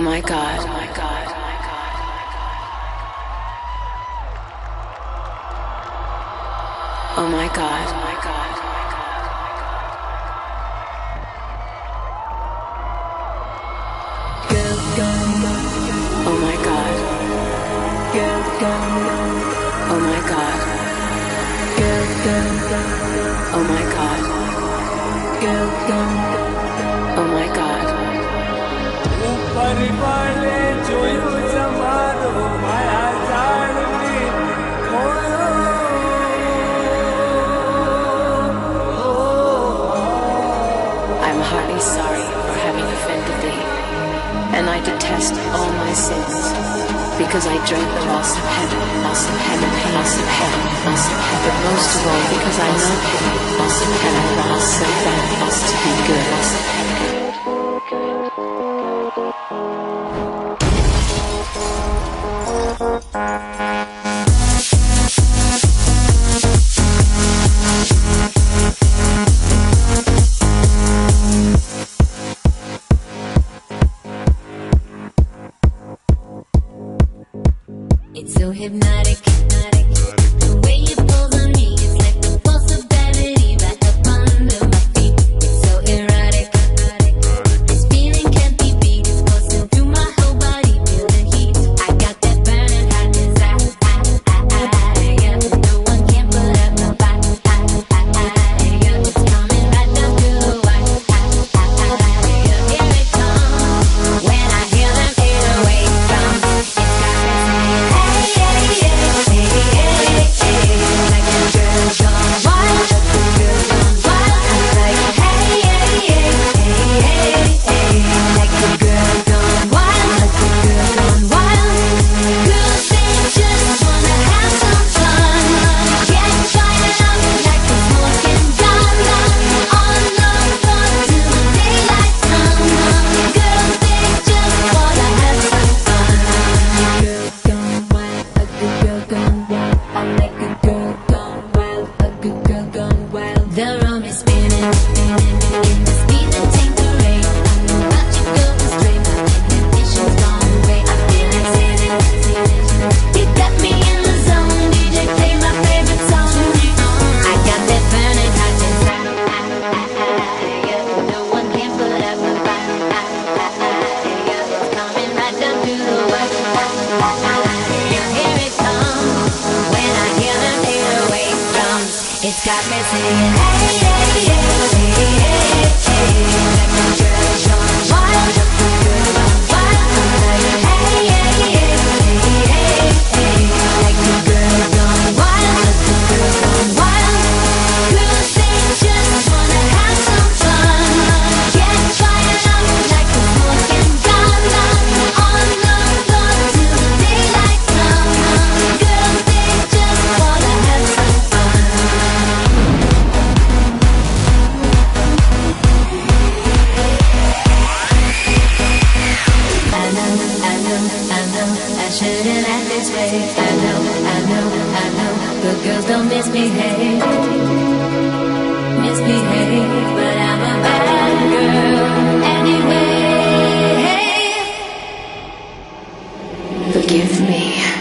my God. Oh my God. Oh my God. Oh my God. Oh my God. Oh my God. Oh my God. Oh my God. ऊपर वाले जोयो जमारो माया जाल में खोयो I'm heartily sorry for having offended thee, and I detest all my sins, because I dread the loss of heaven, loss of heaven, loss of heaven, loss of heaven, but most of all because I love thee, loss of heaven, loss so bad, loss to be good, loss of heaven. It's so hypnotic, the way you pull on me, it's like the pulse of gravity right up under my feet. It's so erotic, this feeling can't be beat. It's coursing through my whole body, feel the heat. I got that burning hot desire, yeah. No one can put up my fire, yeah. It's coming right down to the wire, yeah. Here it comes, when I hear them 808 drums, it's got me singing, hey, like a girl gone wild, like hey, like a girl gone wild, girls they just wanna have some fun, get fired up like the smoking gun, on the floor till the daylight comes, girls they just wanna have some fun. Girl gone wild, a good girl gone wild, I like a girl gone wild, a good girl gone wild. The room is spinning, in the speed that takes the rain. I know about you go astray, my inhibitions gone away. I feel like sailing, you got me in the zone. DJ play my favorite song. I got that burning hot desire, yeah. No one can put up my fire, yeah. It's coming right down to the wire, yeah. Here it comes, when I hear them 808 drums, it's got me singing, hey, like a girl gone wild, like a girl gone wild, girls they just wanna have some fun, get fired up like a smoking gun, on the floor till the daylight comes, girls they just wanna have some fun. I know, I shouldn't act this way. I know, the girls don't misbehave, but I'm a bad girl anyway. Forgive me.